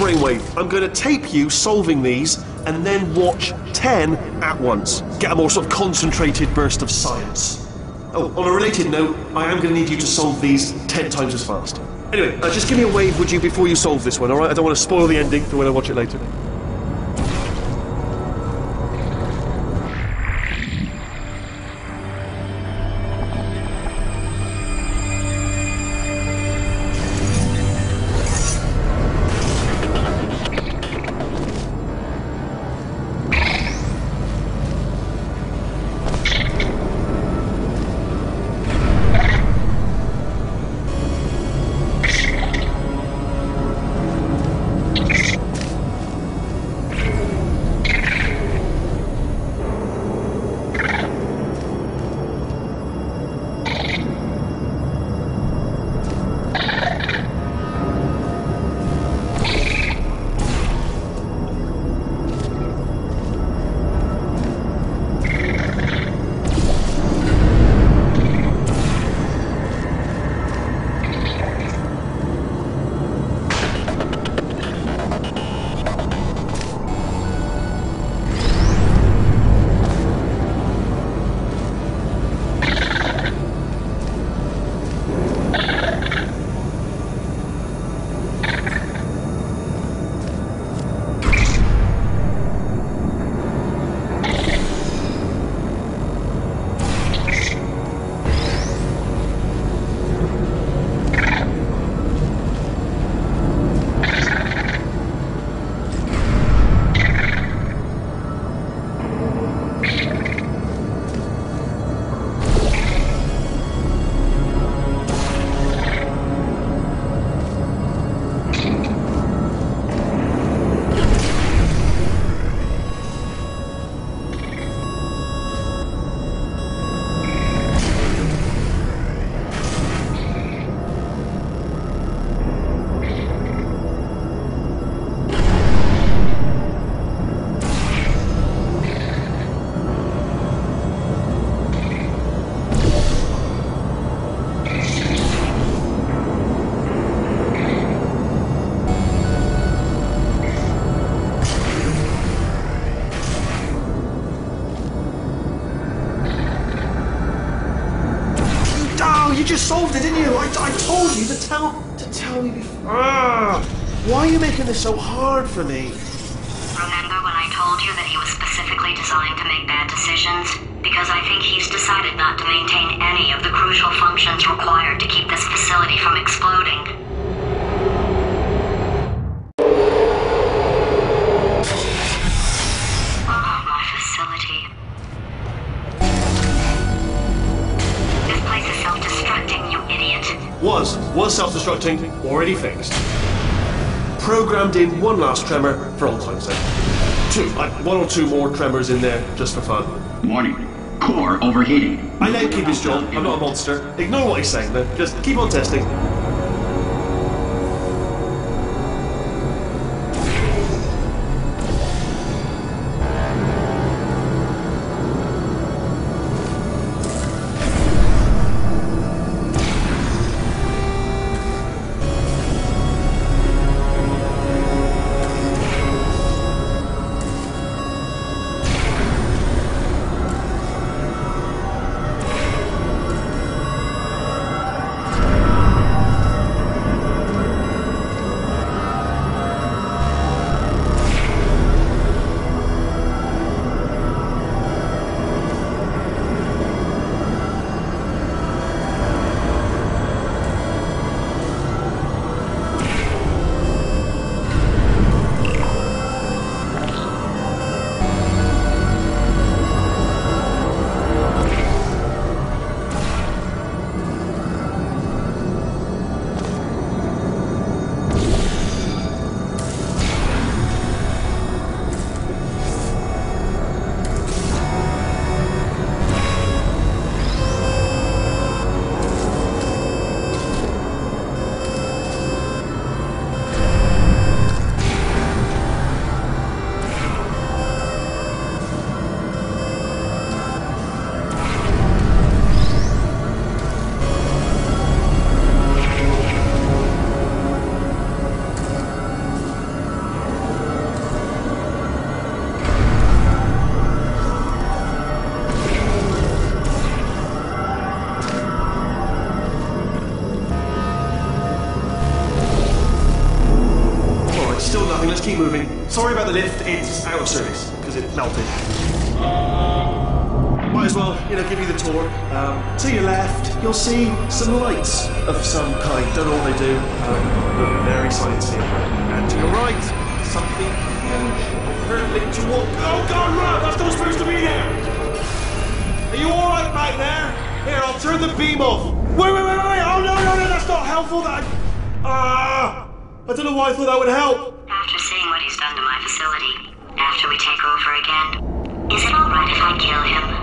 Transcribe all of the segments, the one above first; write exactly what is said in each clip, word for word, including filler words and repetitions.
brainwave. I'm going to tape you solving these, and then watch ten at once. Get a more sort of concentrated burst of science. Oh, on a related note, I am going to need you to solve these ten times as fast. Anyway, uh, just give me a wave, would you, before you solve this one, alright? I don't want to spoil the ending for when I watch it later. You just solved it, didn't you? I, I told you to tell to tell me before. Ah, why are you making this so hard for me? Remember when I told you that he was specifically designed to make bad decisions? Because I think he's decided not to maintain any of the crucial functions required to keep this facility from exploding. Was, was self-destructing, already fixed. Programmed in one last tremor for all time's sake. Two, like one or two more tremors in there, just for fun. Warning, core overheating. I let him keep his job, I'm not a monster. Ignore what he's saying then, just keep on testing. sorry about the lift, it's out of service, because it melted. Might as well, you know, give you the tour. Um, to your left, you'll see some lights of some kind. Don't know what they do. Um, look, very sciencey. And to your right, something huge, hurtling toward... Oh God, Rob, that's not supposed to be there! Are you alright back there? Here, I'll turn the beam off. Wait, wait, wait, wait! Oh no, no, no, that's not helpful. That... Ah! I don't know why I thought that would help. After seeing what he's done to my facility, after we take over again, is it alright if I kill him?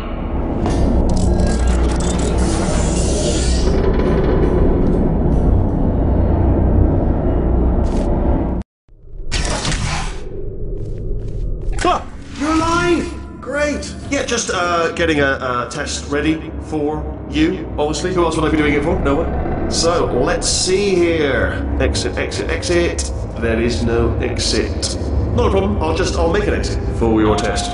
Ah, you're alive! Great! Yeah, just uh, getting a, a test ready for you, obviously. Who else would I be doing it for? No one. So, let's see here. Exit, exit, exit. There is no exit. Not a problem. I'll just, I'll make an exit for your test.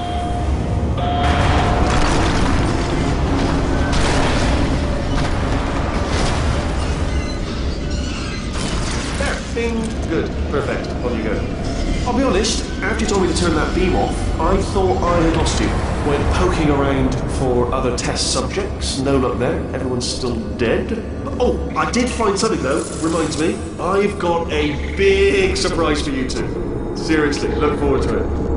There. Bing. Good. Perfect. On you go. I'll be honest, after you told me to turn that beam off, I thought I had lost you. Went poking around for other test subjects, no luck there, everyone's still dead. Oh, I did find something though, reminds me. I've got a big surprise for you two. Seriously, look forward to it.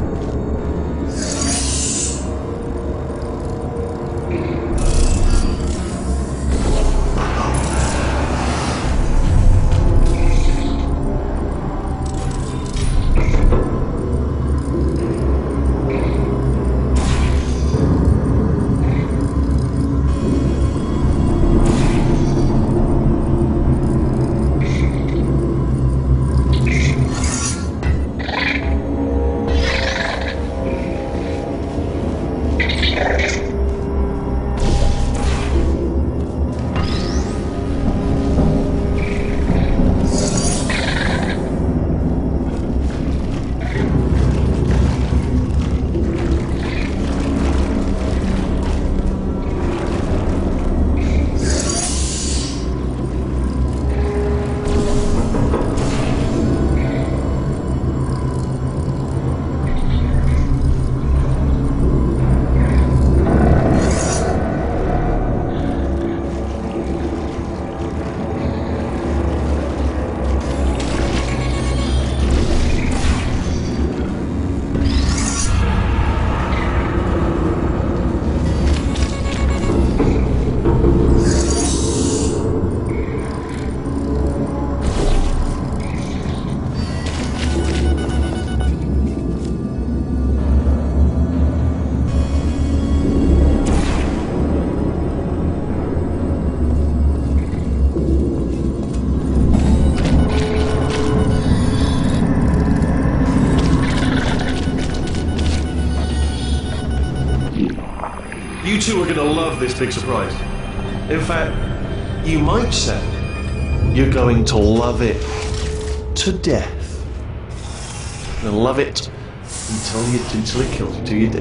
You two are going to love this big surprise. In fact, you might say you're going to love it to death. You're gonna love it until you until it kills you, till you're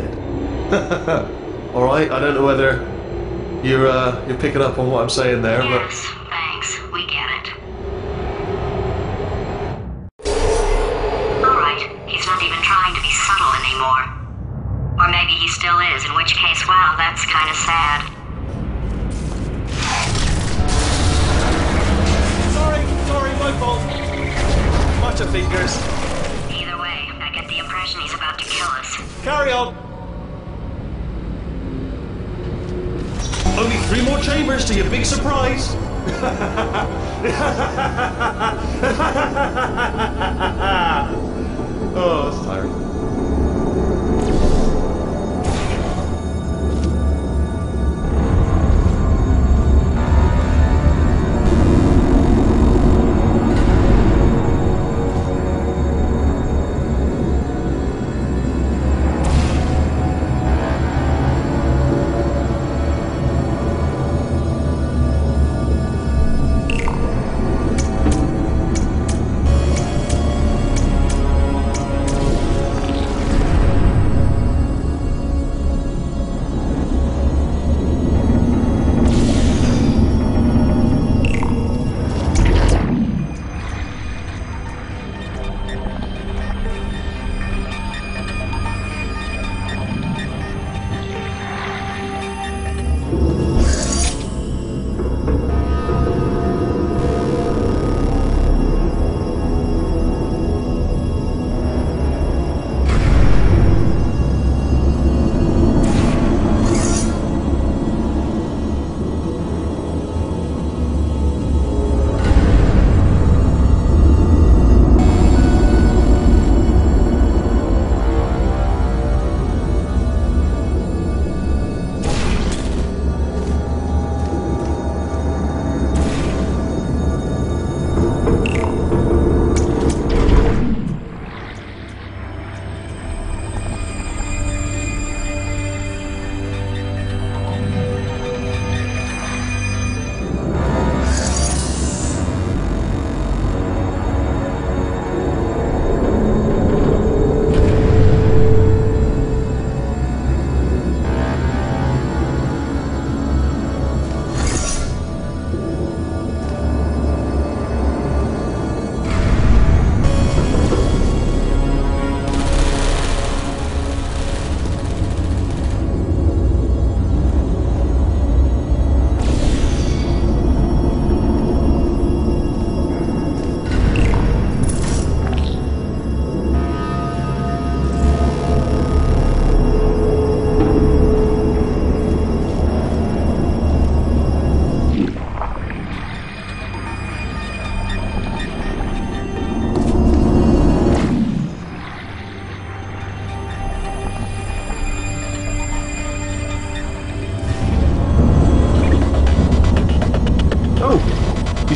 dead. All right. I don't know whether you're uh, you're picking up on what I'm saying there, yes, but thanks. We get it. All right. He's not even trying to be subtle anymore. Or maybe he still is, in which case, wow, that's kind of sad. Sorry, sorry, my fault. Much of fingers. Either way, I get the impression he's about to kill us. Carry on. Only three more chambers to your big surprise. Oh, that's tiring.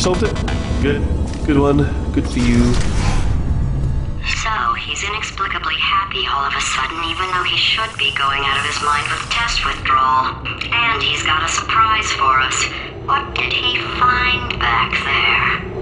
solved it? Good. Good one. Good for you. So, he's inexplicably happy all of a sudden, even though he should be going out of his mind with test withdrawal. And he's got a surprise for us. What did he find back there?